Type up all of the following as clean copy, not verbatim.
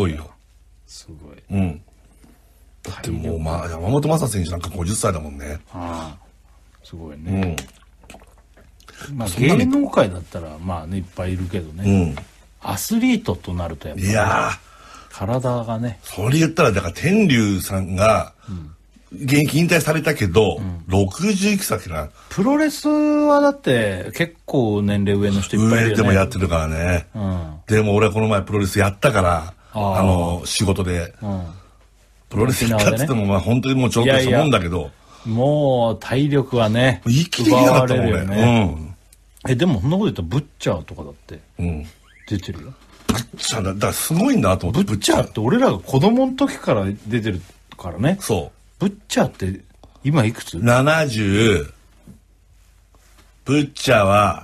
ごいよ。 すごい。 うん。だってもう、山本昌選手なんか50歳だもんね。 ああ、すごいね。まあ芸能界だったらまあねいっぱいいるけどね。アスリートとなるとやっぱり、体がね。 それ言ったらだから天竜さんが現役引退されたけど、60いくつだっけな。 プロレスはだって結構年齢上の人いっぱいいるよね。 上でもやってるからね。でも俺はこの前プロレスやったから、仕事で。プロレスやったって言ってもまあ本当にもうちょっとしたもんだけど。 もう体力はね、 生きていけなかったもんね。 でもそんなこと言ったらブッチャーとかだって出てるよ。 ブッチャーだからすごいんだと思って。 ブッチャーって俺らが子供の時から出てるからね。 そう。 ブッチャーって今いくつ ?70。ブッチャーは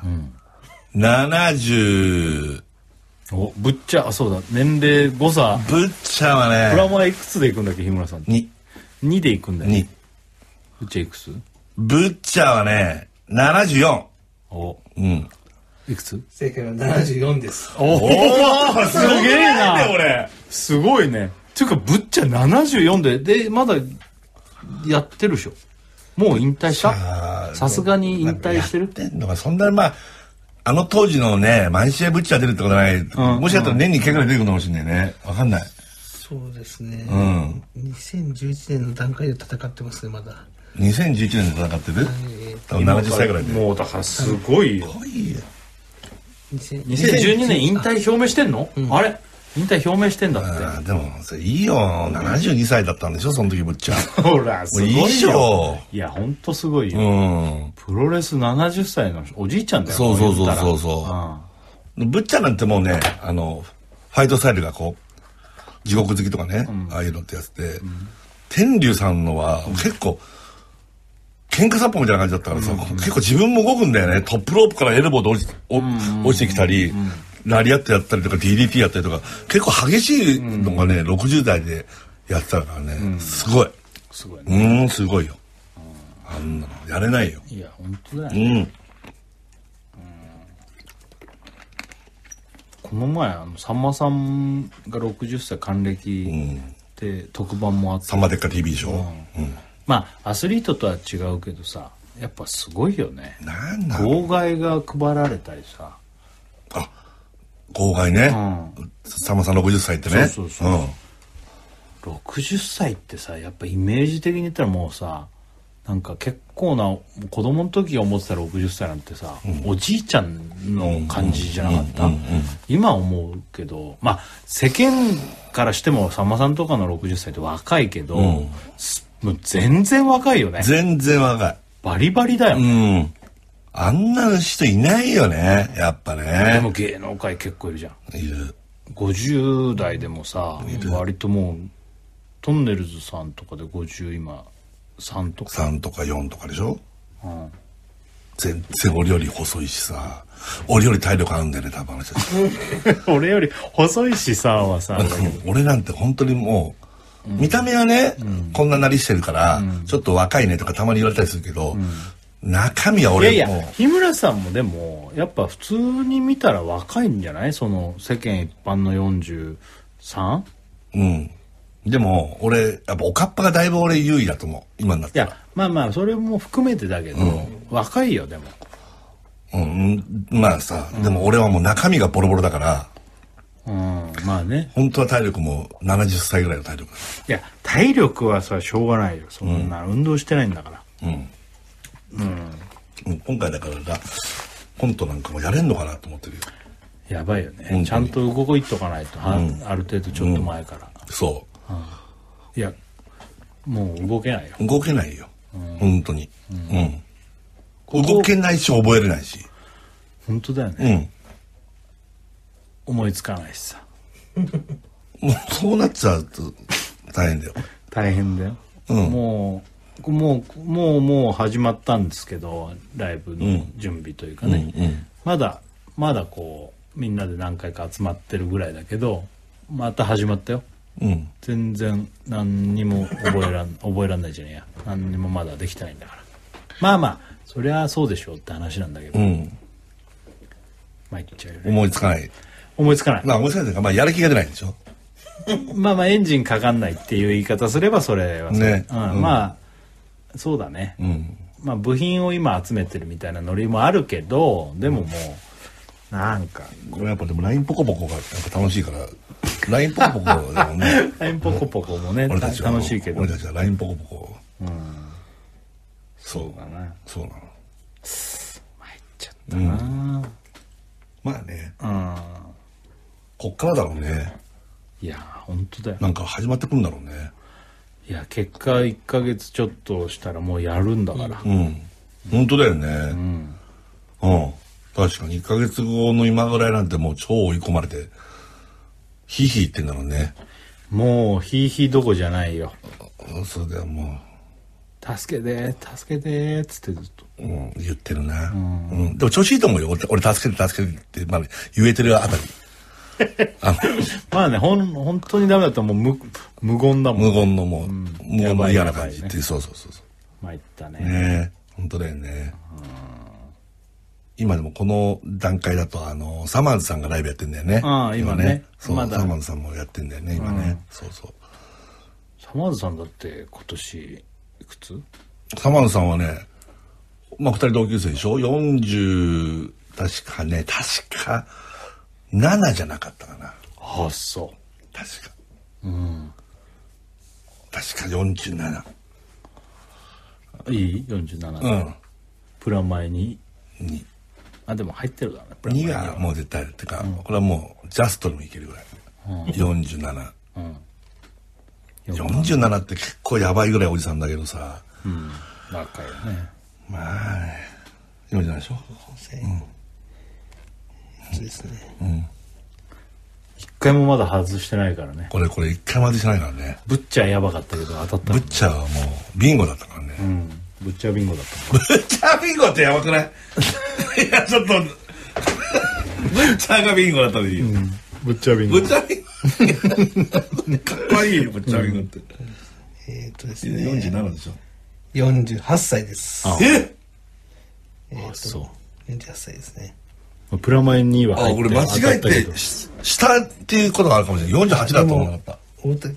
70。 お、ブッチャー、そうだ、年齢誤差。 ブッチャーはね。 プラマいくつでいくんだっけ、日村さん。2でいくんだよ。 2。 ブッチャーいくつ？ ブッチャーはね、74。 お。いくつ？ 正解は74です。 おお、すげえな。 俺。 すごいね。っていうか、ブッチャー74で、まだやってるでしょ。もう引退した？さすがに引退してる？ やってんのか、そんな、まあ、あの当時のね、毎試合ブッチャー出るってことはない。もしかしたら年に1回ぐらい出てくるかもしれないね。わかんない。 そうですね。2011年の段階で戦ってますね、まだ。 2011年で戦ってる？多分70歳ぐらいで。 もうだからすごいよ。2012年引退表明してんの？あれ？引退表明してんだって。 でもいいよ、72歳だったんでしょその時ブッチャー。 ほらすごいよ。 いや本当すごいよ。プロレス70歳のおじいちゃんだよ。 そう。ブッチャーなんてもうね、ファイトスタイルがこう地獄好きとかね、ああいうのってやつで、天竜さんのは結構喧嘩殺法みたいな感じだったからさ、結構自分も動くんだよね。トップロープからエルボーで落ちてきたり。ラリアットやったりとか DDT やったりとか結構激しいのがね60代でやってたからね、すごいすごいね。 すごいよ。あんなのやれないよ。 いや本当だよね。この前さんまさんが60歳還暦って特番もあって、 さんまでっか TV でしょ。 まあアスリートとは違うけどさ、やっぱすごいよね。 なんだ号外が配られたりさ。 号外ね。さんまさん60歳ってね。 そう。60歳ってさ、やっぱイメージ的に言ったらもうさ、なんか結構な子供の時が思ってた60歳なんてさ、おじいちゃんの感じじゃなかった。今思うけど、まあ世間からしてもさんまさんとかの60歳って若いけど、もう全然若いよね。 全然若い。 バリバリだよ。 あんな人いないよね、やっぱね。 でも芸能界結構いるじゃん。 いる。 50代でもさ、割ともうトンネルズさんとかで50今3とか 3とか4とかでしょ。全然俺より細いしさ、俺より体力あるんだよね多分あの人たち。 俺より細いしさはさ、 俺なんて本当にもう見た目はね、こんななりしてるからちょっと若いねとかたまに言われたりするけど、中身は俺も。 いや日村さんもでもやっぱ普通に見たら若いんじゃない？その世間一般の 43？ でも俺やっぱおかっぱがだいぶ俺優位だと思う今になったら。 いやまあそれも含めてだけど、若いよでも。 まあさ、でも俺はもう中身がボロボロだから。 まあね。 本当は体力も70歳ぐらいの体力だ。 いや体力はさしょうがないよ。そんな運動してないんだから。 今回だからコントなんかもやれんのかなと思ってるよ。 やばいよね。ちゃんと動いとかないと、ある程度ちょっと前から。 そう。 いやもう動けないよ。 動けないよ。本当に。動けないし覚えれないし。 本当だよね。思いつかないしさ。 もうそうなっちゃうと大変だよ。 大変だよ。もう始まったんですけど、ライブの準備というかね、まだこうみんなで何回か集まってるぐらいだけど、また始まったよ。全然何にも覚えらんないじゃねえや。何にもまだできてないんだから。まあそりゃそうでしょうって話なんだけど、まあ言っちゃうよね。 思いつかない。 思いつかない。 思いつかないというか、やる気が出ないんでしょ。 まあまあエンジンかかんないっていう言い方すればそれはね、 まあそうだね、まあ部品を今集めてるみたいなノリもあるけど、でももうなんかこれやっぱでも LINE ポコポコがやっぱ楽しいから LINE ポコポコだもんね LINE ポコポコもね楽しいけど、 俺たちは LINE ポコポコ、 そうだな、 そうなの、 参っちゃったな、 まあね、こっからだろうね。 いや本当だよ、 なんか始まってくるんだろうね。 いや結果1ヶ月ちょっとしたらもうやるんだから、 本当だよね。確かに1ヶ月後の今ぐらいなんてもう超追い込まれてヒーヒー言ってんだろうね。 もうヒーヒーどこじゃないよ。 それではもう助けて助けてっつってずっと、 言ってるな。でも調子いいと思うよ。俺助けて助けてって、まあ、言えてるあたりまあね、本当にダメだったらもう無言だもん。 無言のもう、もう嫌な感じって、そう参ったね。 ね、本当だよね。今でもこの段階だとサマーズさんがライブやってんだよね。 今ね。 そう、サマーズさんもやってんだよね今ね。そう。 サマーズさんだって今年いくつ？ サマーズさんはね、まあ2人同級生でしょ。40確か7じゃなかったかな。 あ、そう。 確か。確か47。 いい ?47。プラマイに。あ、でも入ってるだね。プラマイ 2がもう絶対ってか、これはもうジャストにもいけるぐらい。47。47って結構やばいぐらいおじさんだけどさ。 若いよね。 まあね。47でしょ。 そうですね。 一回もまだ外してないからね。 これ一回も外してないからね。 ブッチャーやばかったけど当たった。 ブッチャーはもうビンゴだったからね。 ブッチャービンゴだった。 ブッチャービンゴってやばくない？いやちょっとブッチャーがビンゴだったらいいよ。 ブッチャービンゴ。 ブッチャービンゴ。かっこいいよブッチャービンゴって。 ですね。 47でしょ。 48歳です。 そう。 48歳ですね。 プラマイ2は入って俺間違えて下っていうことがあるかもしれない。48だと思わなかった。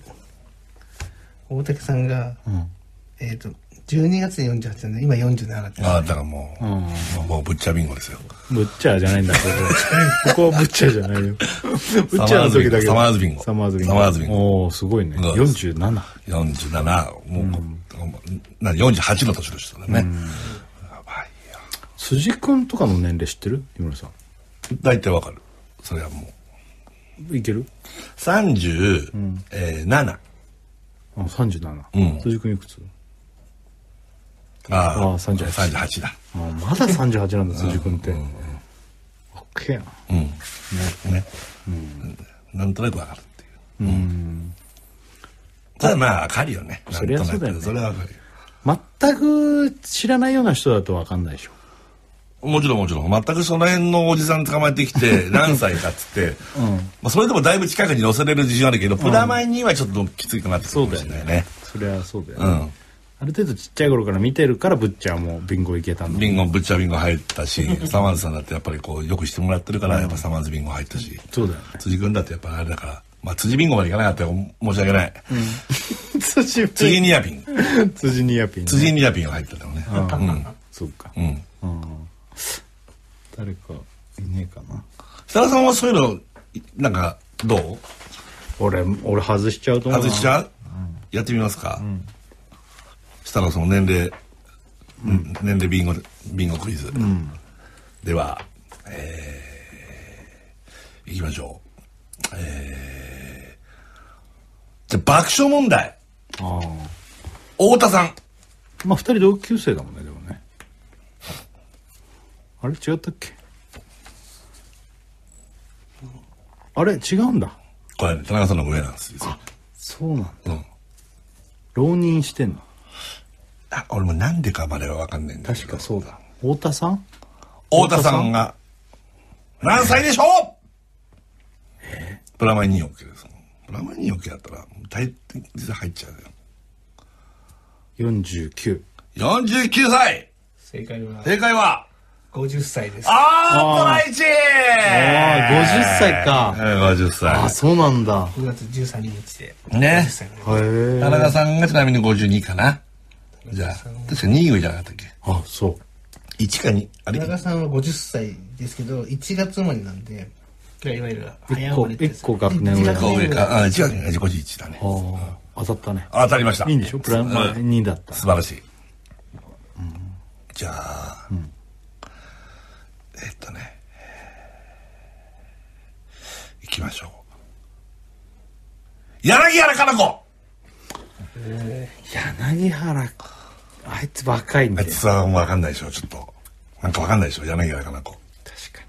大竹さんが12月に48なんで今47って。 だからもうブッチャービンゴですよ。 ブッチャーじゃないんだけど、ここはブッチャーじゃないよ。ブッチャーの時だけサマーズビンゴ。 サマーズビンゴ。おお、すごいね。47。 47。もう48の年でしたね。やばいよ。 辻君とかの年齢知ってる？井村さん。 大体わかる。それはもう。いける ？37。 あ、37。辻君いくつ？ 38だ。 まだ38なんだ、辻君って。オッケーやな。 ね。なんとなくわかるっていう。ただまあわかるよね。 それはそうだよね。 それはわかるよ。 全く知らないような人だとわかんないでしょ。 もちろん全くその辺のおじさん捕まえてきて何歳かっつってそれでもだいぶ近くに乗せれる自信あるけどプラマイにはちょっときついかなってくるかもしれないね。 それはそうだよね。ある程度ちっちゃい頃から見てるからブッチャーもビンゴいけたんだ。 ブッチャービンゴ入ったしサマーズさんだってやっぱりこうよくしてもらってるからやっぱサマーズビンゴ入ったし、 そうだよね。 辻君だってやっぱあれだからまあ辻ビンゴまでいかなかったら申し訳ない。 辻ニアピン。 辻ニアピン。 辻ニアピンが入ってたのね。 そうか。誰かいねえかな。 設楽さんはそういうのなんかどう？ 俺外しちゃうと思う。 外しちゃう？やってみますか。設楽さんの年齢ビンゴクイズ。では、いきましょう。じゃあ爆笑問題。太田さん。 まあ2人同級生だもんねでもね。あれ違ったっけ？あれ違うんだ。 これね田中さんの上なんですよ。 そうなんだ。浪人してんの？ 俺もなんでかまでは分かんないんだけど。 確かそうだ。太田さんが何歳でしょう？プラマイ2億です。プラマイ2億だったら大体入っちゃうよ。 49。 49歳。 正解は 50歳です。 トライチ 50歳か。 50歳。 そうなんだ。 9月13日で。 ね。 田中さんがちなみに52かな。じゃあ、確か2位上じゃなかったっけ。 そう。 1か2。 田中さんは50歳ですけど、1月生まれなんで、いわゆる早生まれです。 1個学年上か。 1学年が51だね。 当たったね。 当たりました。 いいんでしょ？プラマイ2だった。 素晴らしい。じゃあ、行きましょう。柳原加奈子。 柳原、あいつ若いんだよ。 あいつは分かんないでしょ、ちょっと。なんか分かんないでしょ、柳原加奈子。 確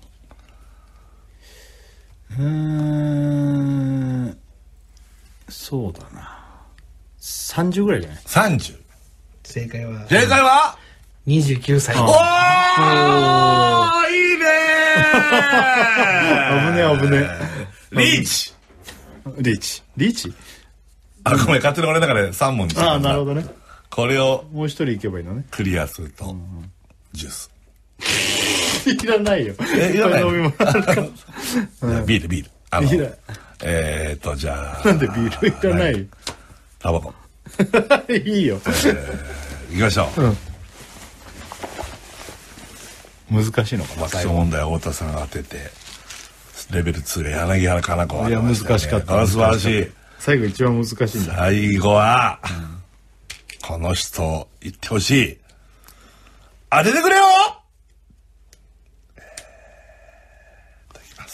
かに。そうだな。30ぐらいじゃない？ 30。 正解は 29歳。 おーいいね危ね。 リーチ。ごめん、勝手に俺の中で3問にした。 なるほどね。 これをもう一人いけばいいのね。 クリアすると、ジュース。 いらないよ。 いらない。ビール。じゃあ。 なんでビールいらないよ。 タバコ。 いいよ。 行きましょう。難しいのかな。 爆笑問題は太田さんが当てて、レベル2が柳原加奈子。 いや、難しかった。 素晴らしい。 最後一番難しいんだ。 最後は、この人言ってほしい。当ててくれよ。いただきます。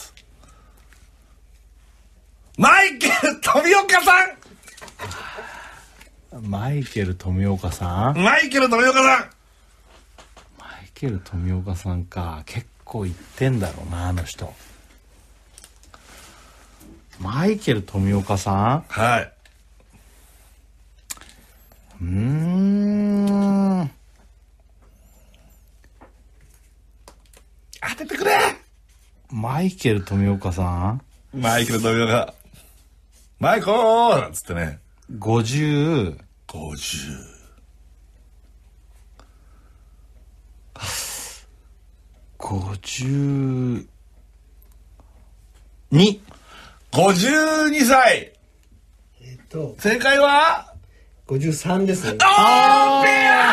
マイケル富岡さん。 マイケル富岡さんか。結構言ってんだろうな、あの人。マイケル富岡さん。 はい。当ててくれ。 マイケル富岡さん。 マイコーなんつってね。 50。52。 52歳。正解は 53ですね。 ペア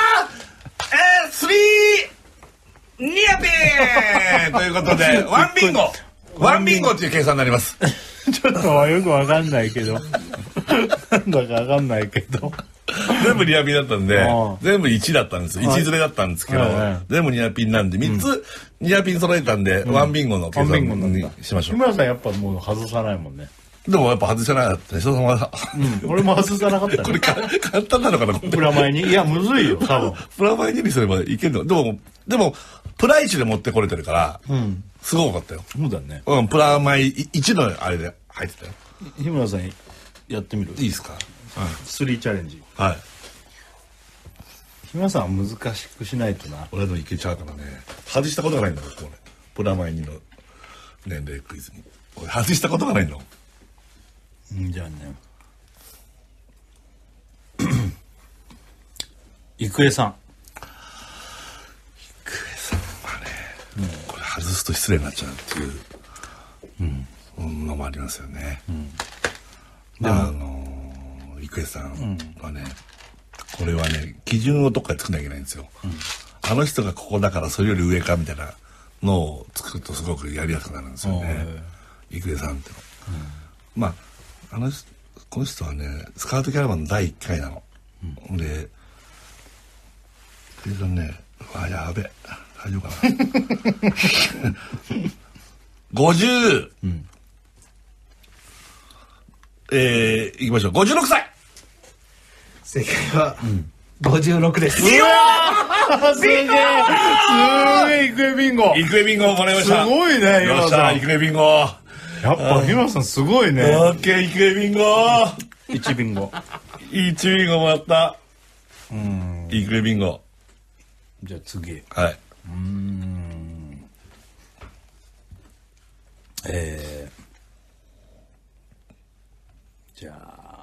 3ニアピンということで、ワンビンゴっていう計算になります。 ちょっとよくわかんないけど。なんだかわかんないけど。 全部ニアピンだったんで、全部1だったんですよ。1ずれだったんですけど、全部ニアピンなんで、3つニアピン揃えたんで、ワンビンゴの計算にしましょう。 日村さんやっぱもう外さないもんね。 でもやっぱ外せなかったね。 俺も外さなかったね。 これ簡単なのかな。 プラマイに。いや、むずいよ、多分。 プラマイ2にすればいけるの。でも、プラ1で持ってこれてるから、すごかったよ。 そうだね。 プラマイ1のあれで入ってたよ。 日村さんやってみる？ いいですか ？3チャレンジ。 はい。 日村さんは難しくしないとな。 俺でもいけちゃうからね。外したことがないんだもん、これ。プラマイ2の年齢クイズに。俺外したことがないの。 じゃあね。郁恵さんはね、これ外すと失礼になっちゃうっていうのもありますよね。郁恵さんはね、これはね、基準をどっかで作んなきゃいけないんですよ。あの人がここだからそれより上かみたいなのを作るとすごくやりやすくなるんですよね。郁恵さんっての。この人はね、スカウトキャラバンの第1回なの。で、郁恵さんね、やべ、大丈夫かな。50、いきましょう。56歳。 正解は、56です。 すげえ郁恵ビンゴ。 郁恵ビンゴもらいました。 すごいね、 よっしゃ、郁恵ビンゴ。 やっぱ日村さんすごいね。 オッケー、郁恵ビンゴ。 1ビンゴ。 1ビンゴもらった。郁恵ビンゴ。 じゃあ次。 はい。 じゃあ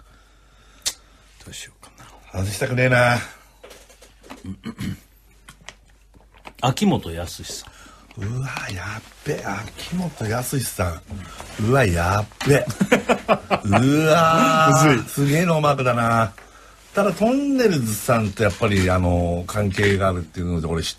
どうしようかな。 外したくねえな。 秋元康さん。 うわやっべ、秋元康さん、うわやっべうわすげえノーマークだな。ただトンネルズさんとやっぱり関係があるっていうので俺知った、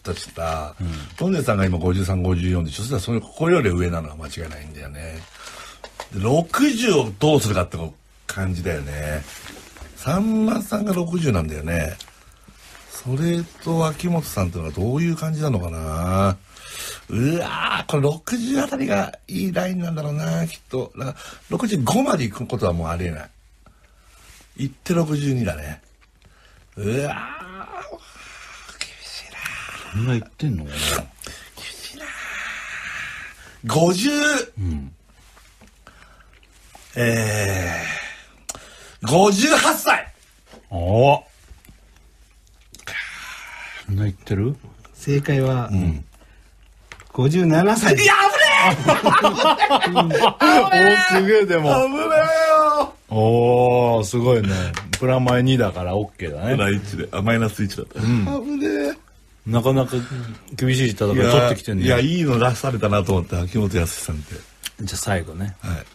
トンネルズさんが今53、54でそしたらそのここより上なのは間違いないんだよね。60をどうするかって感じだよね。さんまさんが60なんだよね。それと秋元さんっていうのはどういう感じなのかな。うわー、これ60あたりがいいラインなんだろうな、きっと。だから65まで行くことはもうありえない。行って62だね。うわー、厳しいな。 そんな言ってんのかな。 厳しいな。50、58歳。 おお。そんな言ってる？ 正解は、57歳。 いや、危ねおすげえでも。 え危ねえよ。 おおすごいね。プラマイ2だから OK だね。 マイナス1だった。危ねえ。 なかなか厳しい戦い取ってきてんね。 いや、いいの出されたなと思って、秋元康さんって。 じゃあ最後ね。 はい。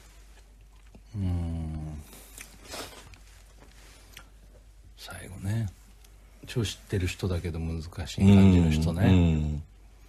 最後ね。超知ってる人だけど難しい感じの人ね。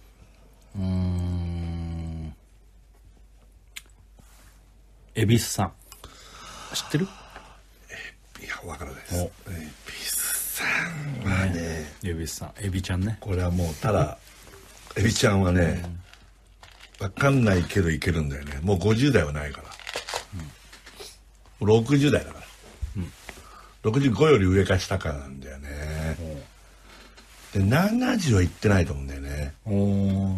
恵比寿さん。知ってる？ いや、わからないです。恵比寿さんはね。 恵比寿さん。恵比ちゃんね。 これはもう、ただ、恵比ちゃんはね、わかんないけどいけるんだよね。もう50代はないから。60代だから。65より上か下かなんだよね。で、70は行ってないと思うんだよね。でも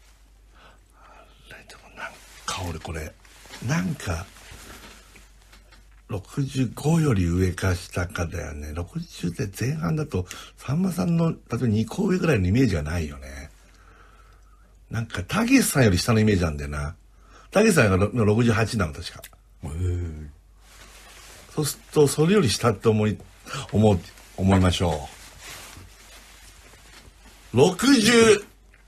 なんか俺これ、なんか、65より上か下かだよね。60で前半だと、さんまさんの、例えば2個上ぐらいのイメージがないよね。なんか、たけしさんより下のイメージなんだよな。たけしさんが68なの、確か。そうすると、それより下って思いましょう。67!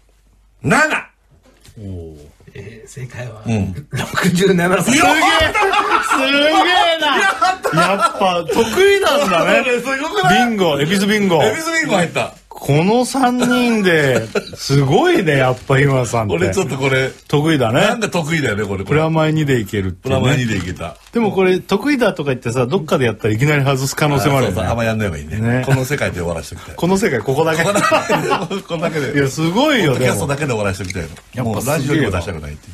正解は、67歳。 すげえな。やっぱ得意なんだね。ビンゴ、恵比寿ビンゴ。 恵比寿ビンゴ入った。 この3人ですごいね、やっぱ今さんって。 俺ちょっとこれ得意だね。 なんか得意だよね、これ。 プラマイ2でいけるっていうね。 プラマイ2でいけた。 でもこれ得意だとか言ってさ、どっかでやったらいきなり外す可能性もあるよね。 あんまやんない方がいいね。この世界で終わらせておきたい。 この世界ここだけ。 ここだけで。 いや、すごいよね。 ポッドキャストだけで終わらせておきたいの。もうラジオにも出したくないっていう。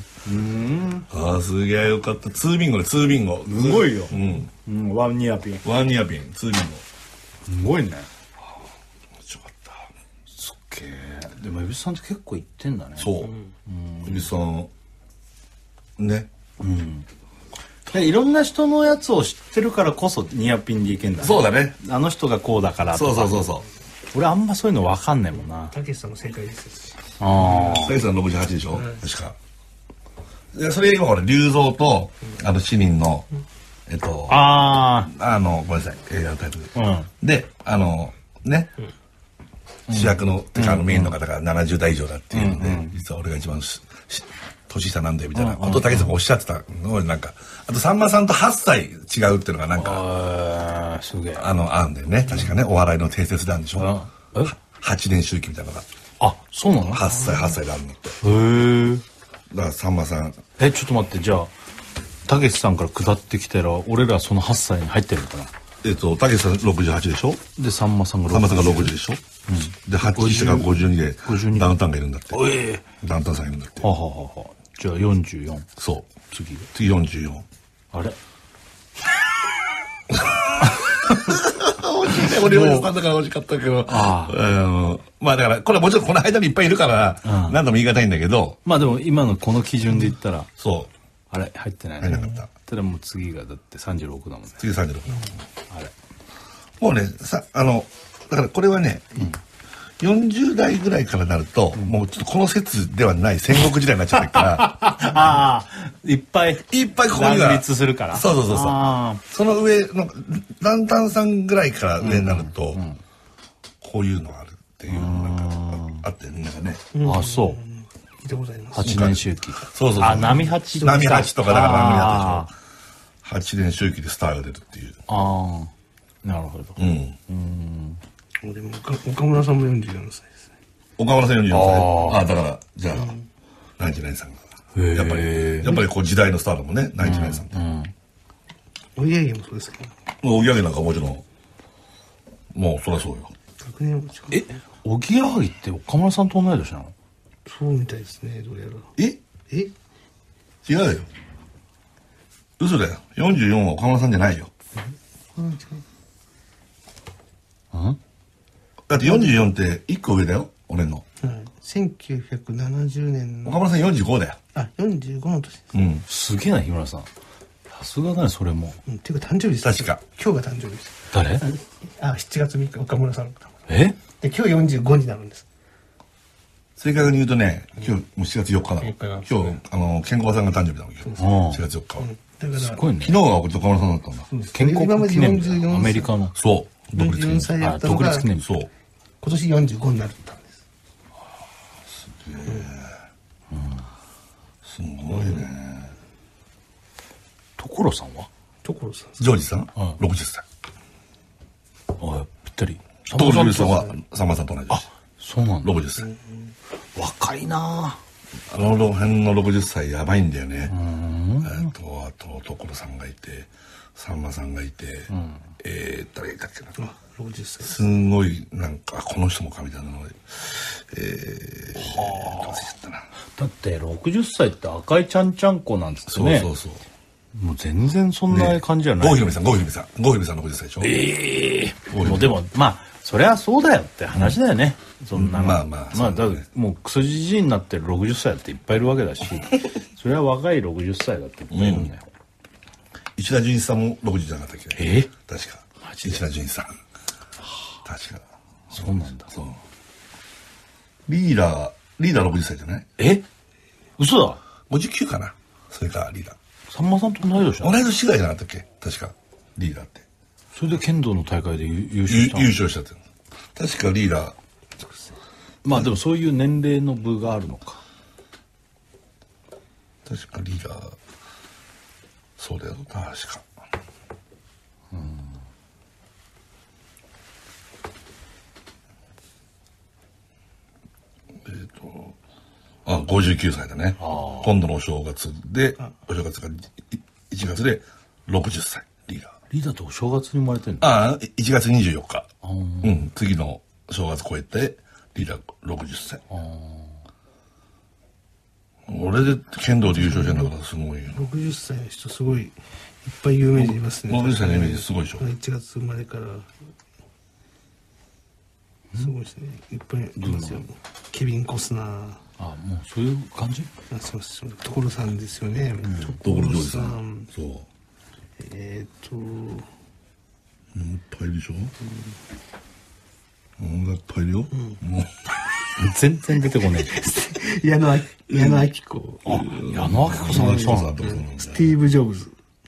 ああ、すげえよかった。2ビンゴで2ビンゴ。 すごいよ。ワンニアピン。 ワンニアピン、2ビンゴ。 すごいね。 すっげえ。 でも恵比寿さんって結構行ってんだね。 そう。恵比寿さんね。 いろんな人のやつを知ってるからこそニアピンでいけんだね。 そうだね。 あの人がこうだからとか。 そう。 俺あんまそういうの分かんないもんな。 たけしさんも正解ですよ。 たけしさん68でしょ、確か。でそれ今ほら龍造と市民のごめんなさい映画のタイトルでね主役のメインの方が70代以上だっていうので、実は俺が一番年下なんだよみたいなことをたけしさんがおっしゃってたのをなんか、あとさんまさんと8歳違うっていうのがなんかすげえあるんだよね、確かね。お笑いの定説なんでしょ。8年周期みたいなのが。 あ、そうなの ？8歳であるのって。 へえ。 だからさんまさん。 ちょっと待って、じゃあたけしさんから下ってきたら俺らその8歳に入ってるのかな。 たけしさん68でしょ。 でさんまさんが 60でしょ。で80歳が52でダウンタウンがいるんだって。ダウンタウンさんいるんだって。 はははは。じゃあ44。 そう。 次 44。 あれ俺はさんだから惜しかったけど、まあだからこれはもちろんこの間にいっぱいいるから何とも言い難いんだけど、 まあでも今のこの基準で言ったらそうあれ入ってないね。入らなかった。 ただもう次がだって36だもんね。 次36だもん。 あれもうねだからこれはね、40代ぐらいからなると、もうちょっとこの説ではない戦国時代になっちゃってるからいっぱいここには乱立するから。 そうその上のランタンさんぐらいから上になると、こういうのあるっていうなんかあってなんかね。 あ、そう。 聞いたことあります。 8年周期。 そう。 あ、波八とか。 波八とかだから波八でしょ。8年周期でスターが出るっていう。 ああ、なるほど。 でも岡村さんも44歳ですね。 岡村さん44歳。あ、だからじゃあナインティナインさんがやっぱりこう時代のスターだもんね、ナインティナインさんって。 おぎやはぎもそうですけど。 おぎやはぎなんかもちろんもうそりゃそうよ。 学年も違う。 おぎやはぎって岡村さんと同い年なの？ そうみたいですね、どうやら。 え違うよ。嘘だよ。44は岡村さんじゃないよ。だって44って1個上だよ、俺の。 1970年の。 岡村さん45だよ。 あ、45の年です。 すげえな、日村さん。さすがだね、それも。 っていうか誕生日です。 確か。 今日が誕生日です。 誰？ 7月3日、岡村さん。 え？ で、今日45になるんです。 正確に言うとね、今日もう7月4日なの。今日、健康さんが誕生日なの、今日。4月4日は。 だから、 すごいね。 昨日が岡村さんだったんだ。 建国記念日。アメリカの。 そう。独立記念 44歳や日。 ったのが独立記念日。 そう。 今年45になったんです。 すげえ。すごいね。 所さんは？ 所さん。 ジョージさん ?60 歳。 あ、ぴったり。 所ジョージさんはさんまさんと同じです。 そうなんだ。 60歳。 若いなあの辺の60歳やばいんだよね。あと所さんがいて、さんまさんがいて、誰がいたっけな。 60歳。 すごいなんかこの人もかみたいなので、忘れちゃったな。 だって60歳って赤いちゃんちゃんこなんですよね。 そう。 もう全然そんな感じじゃない。 郷ひろみさん60歳でしょ。 もうでもまあそりゃそうだよって話だよね。そんなの。 まあだからもうクソじじいになってる60歳だっていっぱいいるわけだし、それは若い60歳だっていっぱいいるんだよ。 石田純一さんも60じゃなかったっけ？確か。 マジで石田純一さん。確か。 そうなんだ。 そう。リーダー60歳じゃない？ 嘘だ。 59かな。それからリーダー。 さんまさんと同い年だ。 同い年ぐらいじゃなかったっけ？確か。リーダーって。 それで剣道の大会で優勝したの？ 優勝したって。確かリーダー。 まあでもそういう年齢の部があるのか。 確かリーダー。そうだよ、確か。59歳だね。今度のお正月で、お正月が1月で60歳、リーダー。 リーダーってお正月に生まれてるの ？1月24日。次の正月超えて、リーダー60歳。俺で剣道で優勝してんだからすごいよ。 60歳の人すごいいっぱい有名人いますね。 60歳のイメージすごいでしょ。 1月生まれからすごいですね。いっぱいいますよ。ケビン・コスナー。 もうそういう感じ？ そう所さんですよね。 所ジョージさん。そう。 いっぱいいるでしょ。いっぱいいるよ。もう全然出てこない。 矢野明子。 矢野明子さんがそうなんだ。 スティーブ・ジョブズ。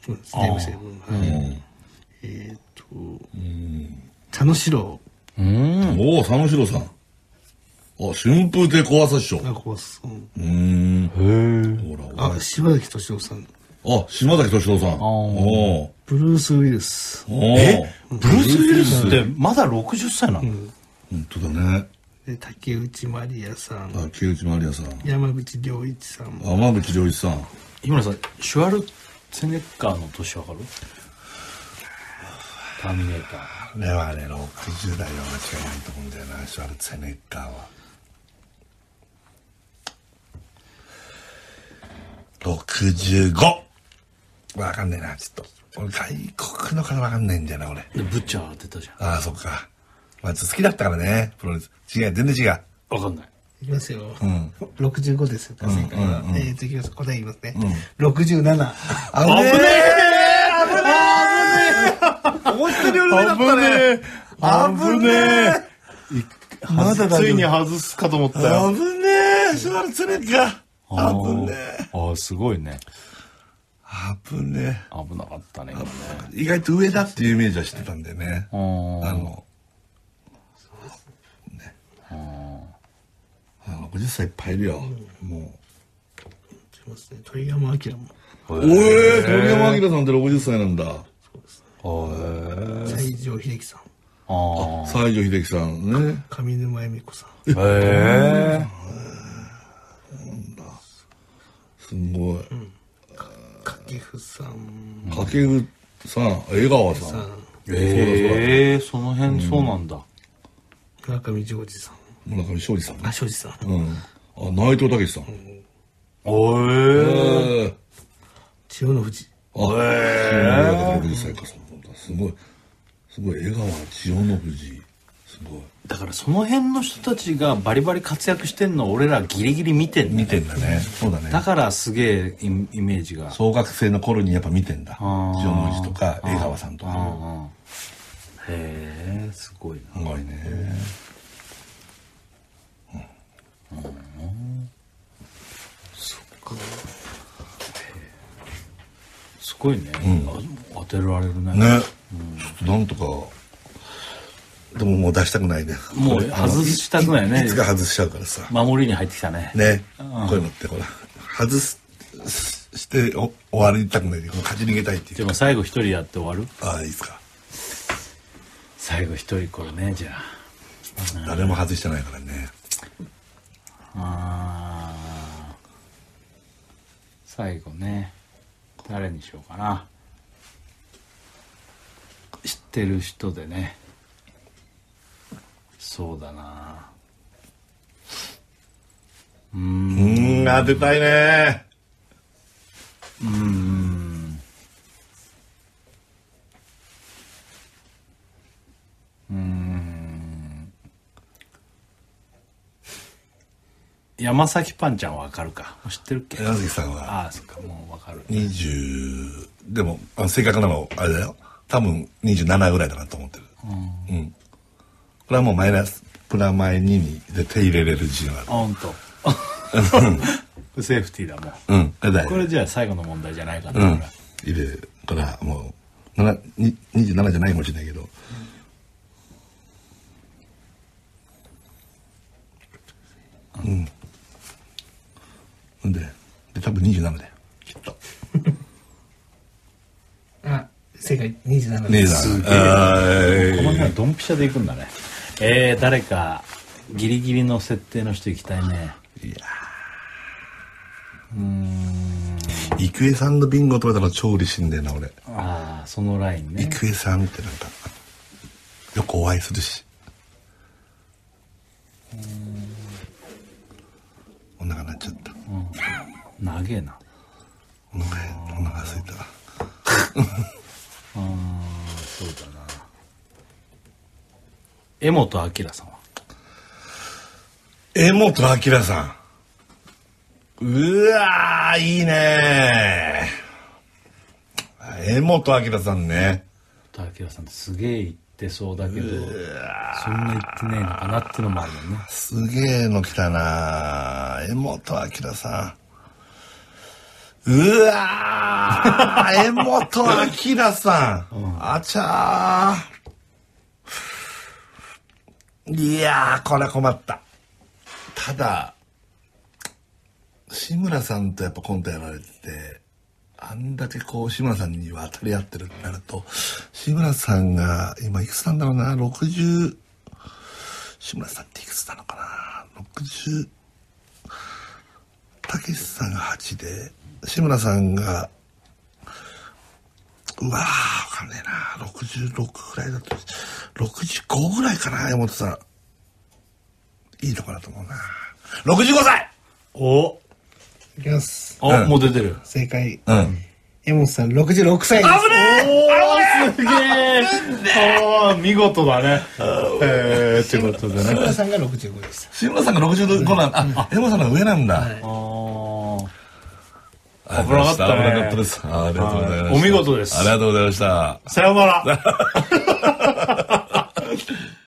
茶野史郎。 おお、佐野史郎さん。春風亭小朝師匠。 島崎俊夫さん。 島崎俊夫さん。 ブルース・ウィルス。 ブルース・ウィルスってまだ60歳なの？ 本当だね。 竹内まりやさん。 竹内まりやさん。 山口良一さん。 山口良一さん。 日村さん、シュワルツェネッガーの年わかる？ターミネーター。 あれはね、60代は間違いないと思うんだよな、シュワルツェネッガーは。65! わかんねえな、ちょっと。俺、外国のからわかんないんだよな、俺。 ブッチャー当てたじゃん。 そっか。好きだったからね、プロレス。全然違う。 わかんない。 いきますよ。65ですよ、正解は。次は答え言いますね。67。 危ねえ思ったより上だったね。危ねえまだついに外すかと思ったよ。 危ねえシュワルツェネッガー。危ねえすごいね。 危ねえ。危なかったね。 意外と上だっていうイメージはしてたんだよね。 60歳いっぱいいるよ。も鳥山明も。 う。鳥山明さんって60歳なんだ。 西城秀樹さん。 西城秀樹さんね。 上沼恵美子さん。 すごい。 掛布さん。 掛布さん、江川さん。 その辺そうなんだ。 村上ジョージさん。 村上庄司さん。 庄司さん。 内藤武さん。 千代の富士。 60歳か、すごい。すごい、江川、千代の富士。すごい。 だからその辺の人たちがバリバリ活躍してんのを俺らギリギリ見てんだね。 見てんだね。そうだね。 だからすげえイメージが。 小学生の頃にやっぱ見てんだ。千代の富士とか、江川さんとか。 へえ、すごいな。 すごいね。 そっか。すごいね。当てられるね。 ね。ちょっとなんとか。でももう出したくないね。 もう外したくないね。 いつか外しちゃうからさ。 守りに入ってきたね。 ね。こういうのってほら、外して終わりたくないで、勝ち逃げたいっていう。 でも最後一人やって終わる？ ああ、いいですか。 最後一人これね、じゃあ。 誰も外してないからね。 最後ね、誰にしようかな。知ってる人でね。そうだな。 当てたいね。 山崎パンちゃんわかるか？知ってるっけ？ 山崎さんは。 ああ、そっか、もうわかる。 20、でも、正確なの、あれだよ。多分27ぐらいだなと思ってる。これはもうマイナス、プラマイ2で手入れれる自信がある。 ほんと。セーフティーだもん。これじゃあ最後の問題じゃないかな。 入れるからもう27じゃないかもしれないけど。で多分27だよきっと。 正解27です。 すげえ。この辺はドンピシャでいくんだね。誰かギリギリの設定の人行きたいね。 いや郁恵さんのビンゴ取れたら超嬉しいんだよな俺。 ああ、そのラインね。 郁恵さんってなんかよくお会いするし。お腹鳴っちゃった。 長えな。 お腹空いた。 そうだな。江本明さんは？ 江本明さん。うわー、いいねー。江本明さんね。 江本明さんってすげえ言ってそうだけど、そんな言ってねえのかなってのもあるもんね。 すげえの来たなー。江本明さん。うわー、江本明さん。あちゃー。いやー、これ困った。ただ、志村さんとやっぱコントやられてて、あんだけこう志村さんに渡り合ってるってなると、志村さんが今いくつなんだろうな、60、志村さんっていくつなのかな、60、たけしさんが8で、志村さんが、うわー、わかんねえな、66ぐらいだと、65ぐらいかな、山本さん。いいのかなと思うな。65歳！ お！ いきます。 もう出てる。 正解。山本さん66歳です。 危ねえ！すげえ！見事だね。ってことでね。 志村さんが65でした。 志村さんが65なんだ。山本さんの上なんだ。 危なかったね。 危なかったです。ありがとうございました。 お見事です。 ありがとうございました。 さようなら。